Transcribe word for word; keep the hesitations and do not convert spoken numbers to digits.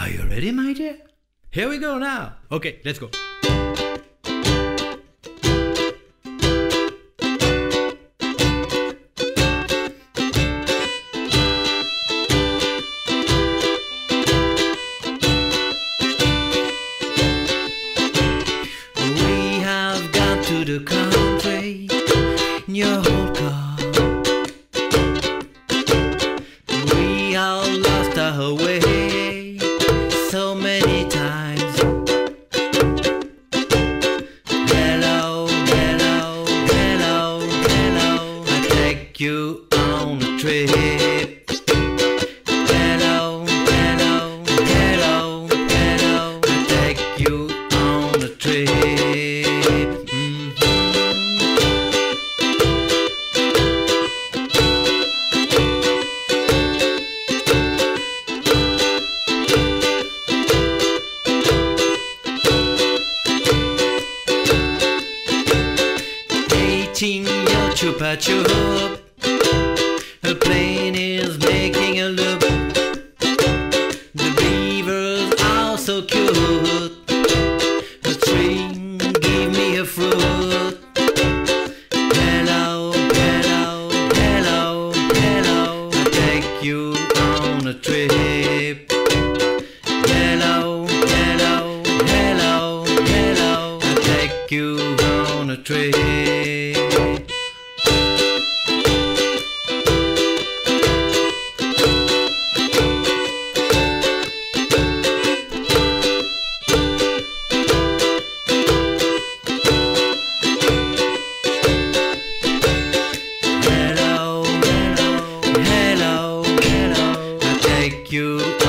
Are you ready, my dear? Here we go now. Okay, let's go. We have gone to the country in your whole car. We have lost our way so many times. Hello, hello, hello, hello, I take you on a trip. Hello, hello, hello, hello, I take you on a trip. Mm-hmm. Eating your chupa chup, a plane is making a loop. The beavers are so cute. A tree, give me a fruit. Hello, hello, hello, hello, I take you on a trip. Hello, hello, hello, hello, I take you on a trip. Hello, hello, hello, I take you